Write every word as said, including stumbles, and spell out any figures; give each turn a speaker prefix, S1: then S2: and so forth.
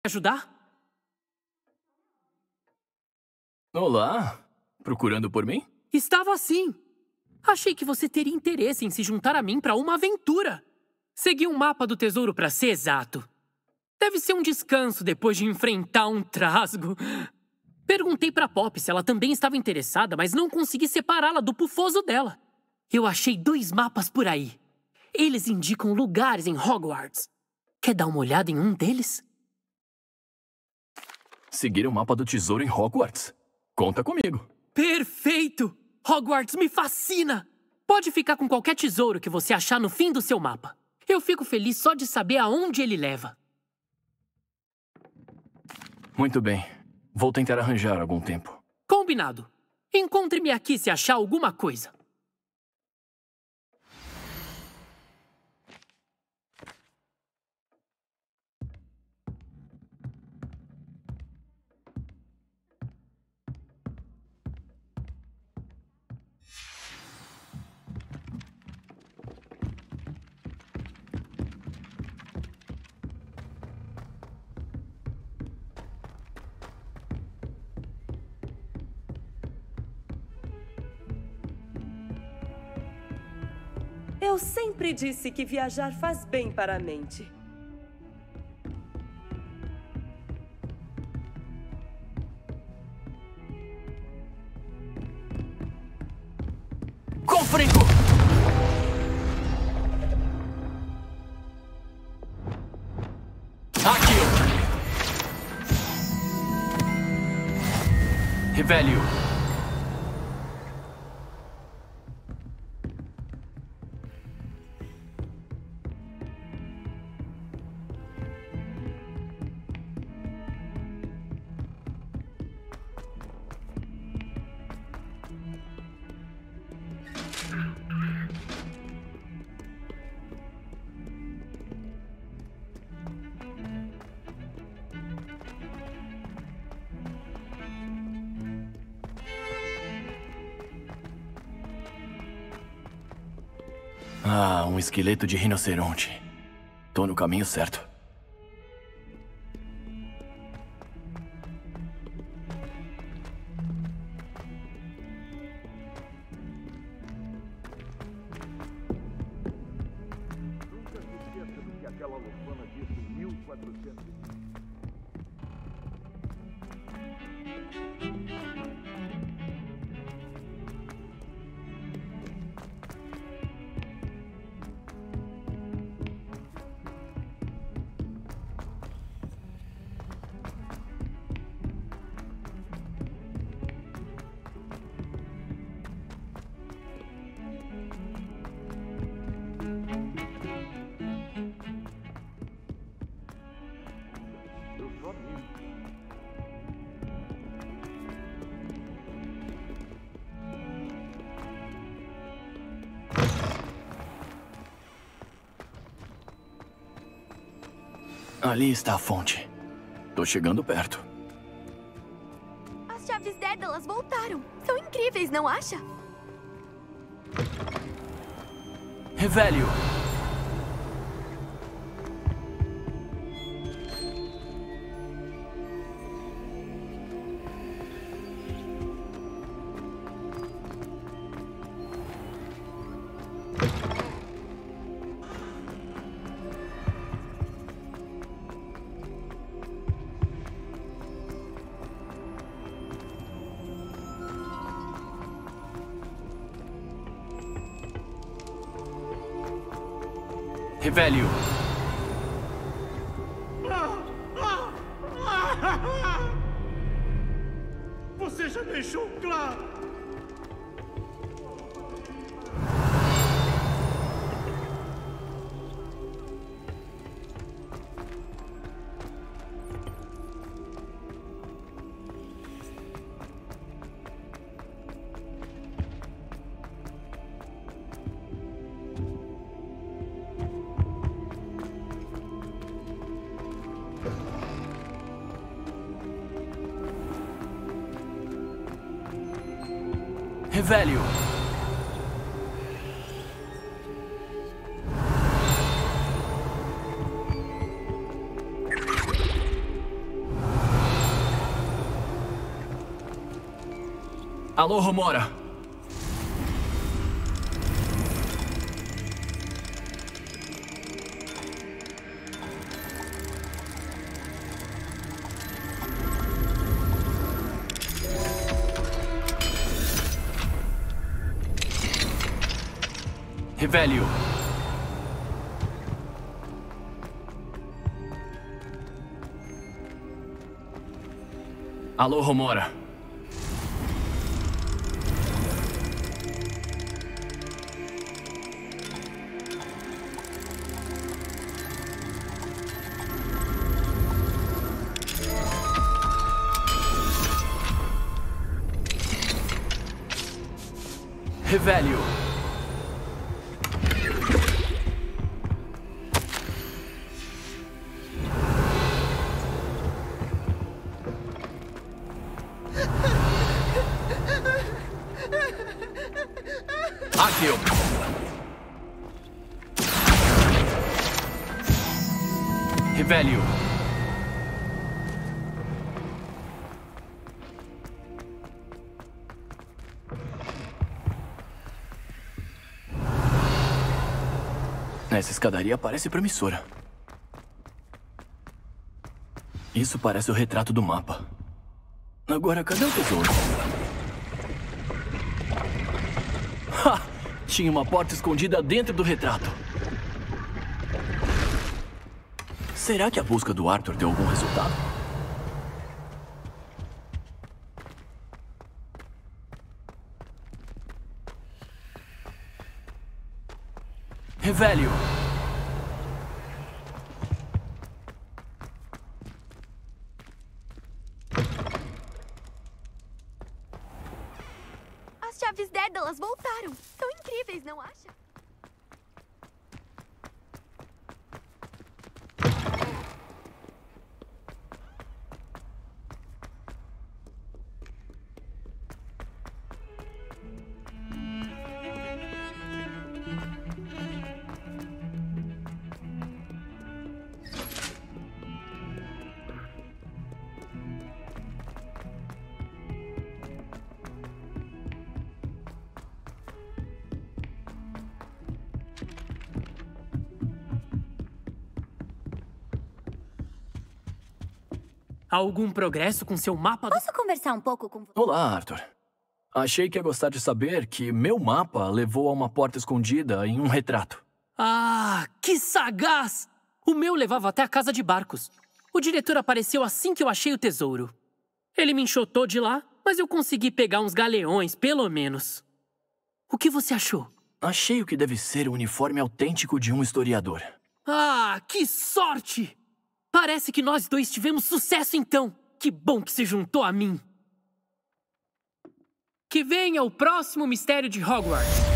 S1: Ajudar?
S2: Olá, procurando por mim?
S1: Estava assim. Achei que você teria interesse em se juntar a mim para uma aventura. Segui um mapa do tesouro para ser exato. Deve ser um descanso depois de enfrentar um trasgo. Perguntei pra Pop se ela também estava interessada, mas não consegui separá-la do pufoso dela. Eu achei dois mapas por aí. Eles indicam lugares em Hogwarts. Quer dar uma olhada em um deles?
S2: Seguir o mapa do tesouro em Hogwarts? Conta comigo.
S1: Perfeito! Hogwarts me fascina! Pode ficar com qualquer tesouro que você achar no fim do seu mapa. Eu fico feliz só de saber aonde ele leva.
S2: Muito bem. Vou tentar arranjar algum tempo.
S1: Combinado. Encontre-me aqui se achar alguma coisa.
S3: Eu sempre disse que viajar faz bem para a mente.
S2: Confringo! Aqui! Revelio! Ah, um esqueleto de rinoceronte. Tô no caminho certo.
S4: Nunca se esqueça do que aquela lufana disse em mil e quatrocentos. Eu sou amigo.
S2: Ali está a fonte. Tô chegando perto.
S5: As chaves Dédalas voltaram. São incríveis, não acha?
S2: Revelio! Revelio!
S4: Você já deixou claro.
S2: Revelio! Alô, Romora. Revelio. Alô, Romora. Revelio. Accio. Revelio. Essa escadaria parece promissora. Isso parece o retrato do mapa. Agora, cadê o tesouro? Ha! Tinha uma porta escondida dentro do retrato. Será que a busca do Arthur deu algum resultado? Revelio.
S5: As chaves Dédalas voltaram. São incríveis, não acha?
S1: Algum progresso com seu mapa? Do...
S5: Posso conversar um pouco com você?
S2: Olá, Arthur. Achei que ia gostar de saber que meu mapa levou a uma porta escondida em um retrato.
S1: Ah, que sagaz! O meu levava até a casa de barcos. O diretor apareceu assim que eu achei o tesouro. Ele me enxotou de lá, mas eu consegui pegar uns galeões, pelo menos. O que você achou?
S2: Achei o que deve ser o uniforme autêntico de um historiador.
S1: Ah, que sorte! Parece que nós dois tivemos sucesso então. Que bom que se juntou a mim. Que venha o próximo mistério de Hogwarts.